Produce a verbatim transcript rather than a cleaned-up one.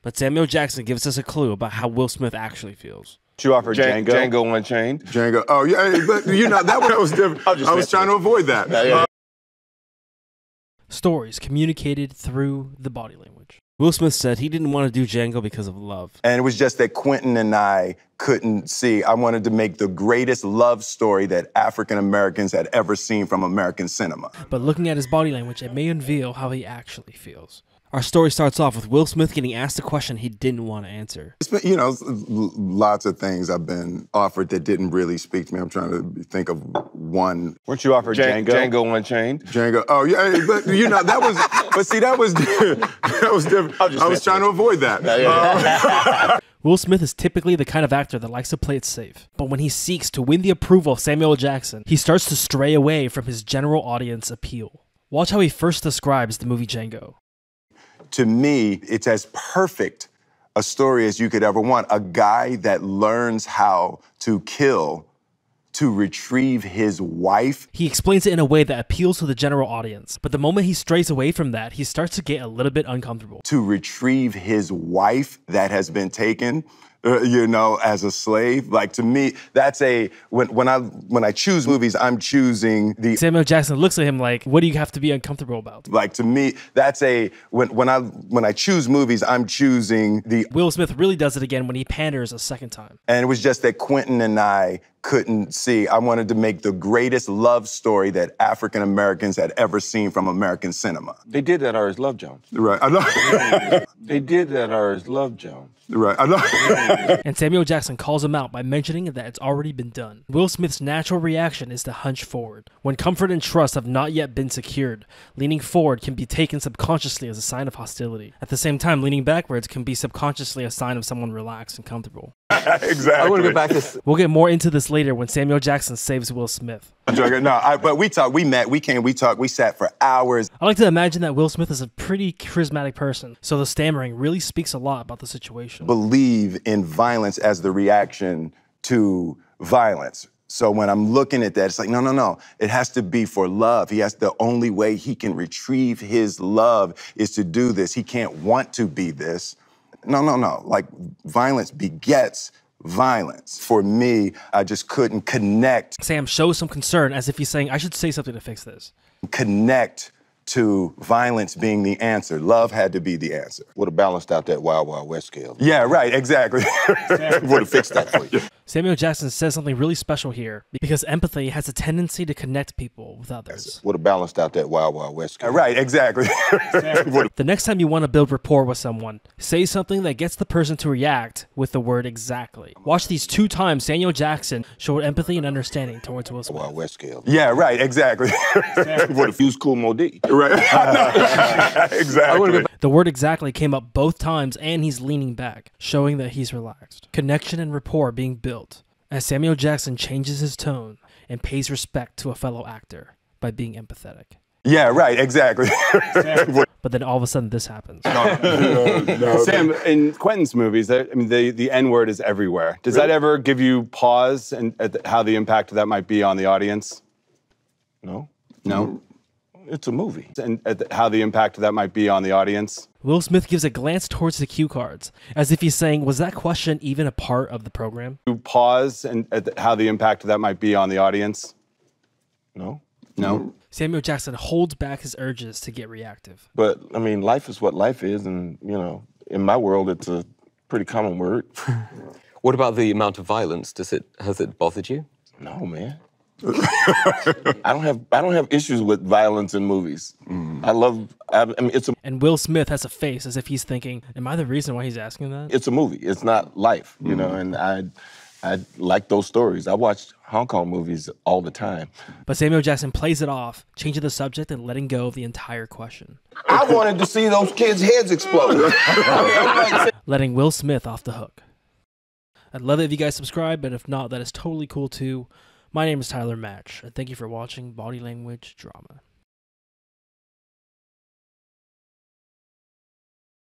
But Samuel Jackson gives us a clue about how Will Smith actually feels. You offered Django. Django. Django Unchained. Django. Oh, yeah, but you know, that one was different. I was trying to avoid that. Yeah, yeah. Uh, Stories communicated through the body language. Will Smith said he didn't want to do Django because of love. And it was just that Quentin and I couldn't see. I wanted to make the greatest love story that African Americans had ever seen from American cinema. But looking at his body language, it may unveil how he actually feels. Our story starts off with Will Smith getting asked a question he didn't want to answer. It's been, you know, lots of things I've been offered that didn't really speak to me. I'm trying to think of one. Weren't you offered Django? Django Unchained. Django. Oh, yeah, but you know, that was, but see, that was, that was different. I was trying to avoid that. Yeah, yeah. Uh, Will Smith is typically the kind of actor that likes to play it safe. But when he seeks to win the approval of Samuel Jackson, he starts to stray away from his general audience appeal. Watch how he first describes the movie Django. To me, it's as perfect a story as you could ever want. A guy that learns how to kill to retrieve his wife. He explains it in a way that appeals to the general audience, but the moment he strays away from that, he starts to get a little bit uncomfortable. To retrieve his wife that has been taken, uh, you know, as a slave. Like, to me, that's a, when, when I when I choose movies, I'm choosing the... Samuel Jackson looks at him like, what do you have to be uncomfortable about? Like, to me, that's a, when, when, I, when I choose movies, I'm choosing the... Will Smith really does it again when he panders a second time. And it was just that Quentin and I couldn't see. I wanted to make the greatest love story that African Americans had ever seen from American cinema. They did that, or is Love Jones. Right, I know. They did that, or is Love Jones. Right, I know. And Samuel Jackson calls him out by mentioning that it's already been done. Will Smith's natural reaction is to hunch forward. When comfort and trust have not yet been secured, leaning forward can be taken subconsciously as a sign of hostility. At the same time, leaning backwards can be subconsciously a sign of someone relaxed and comfortable. Exactly. I want to go back to... We'll get more into this later when Samuel Jackson saves Will Smith. No, I, but we talked, we met, we came, we talked, we sat for hours. I like to imagine that Will Smith is a pretty charismatic person, so the stammering really speaks a lot about the situation. Believe in violence as the reaction to violence. So when I'm looking at that, it's like, no, no, no. It has to be for love. He has, the only way he can retrieve his love is to do this. He can't want to be this. No, no, no. Like, violence begets violence. For me, I just couldn't connect. Sam shows some concern as if he's saying, I should say something to fix this. Connect to violence being the answer. Love had to be the answer. Would have balanced out that Wild Wild West scale. Yeah, right, exactly. Would have fixed that for you. Samuel Jackson says something really special here because empathy has a tendency to connect people with others. Would have balanced out that Wild Wild West scale. Right, exactly. The next time you want to build rapport with someone, say something that gets the person to react with the word exactly. Watch these two times Samuel Jackson showed empathy and understanding towards Will Smith. Wild West scale. Yeah, right, exactly. Would have used Cool Modi. Right. Exactly. The word exactly came up both times and he's leaning back, showing that he's relaxed. Connection and rapport being built as Samuel Jackson changes his tone and pays respect to a fellow actor by being empathetic. Yeah, right, exactly. But then all of a sudden this happens. No, no. Sam, in Quentin's movies, I mean, the, the N-word is everywhere. Does really? that ever give you pause and uh, how the impact of that might be on the audience? No. No? It's a movie. And uh, how the impact of that might be on the audience? Will Smith gives a glance towards the cue cards, as if he's saying, was that question even a part of the program? You pause and uh, how the impact of that might be on the audience? No. No? Samuel Jackson holds back his urges to get reactive. But, I mean, life is what life is, and, you know, in my world, it's a pretty common word. What about the amount of violence? Does it, has it bothered you? No, man. I don't have I don't have issues with violence in movies. Mm. I love I, I mean it's a And Will Smith has a face as if he's thinking, am I the reason why he's asking that? It's a movie. It's not life, you mm. know, and I I like those stories. I watch Hong Kong movies all the time. But Samuel Jackson plays it off, changing the subject and letting go of the entire question. I wanted to see those kids' heads explode. Letting Will Smith off the hook. I'd love it if you guys subscribe, but if not, that is totally cool too. My name is Tyler Match, and thank you for watching Body Language Drama.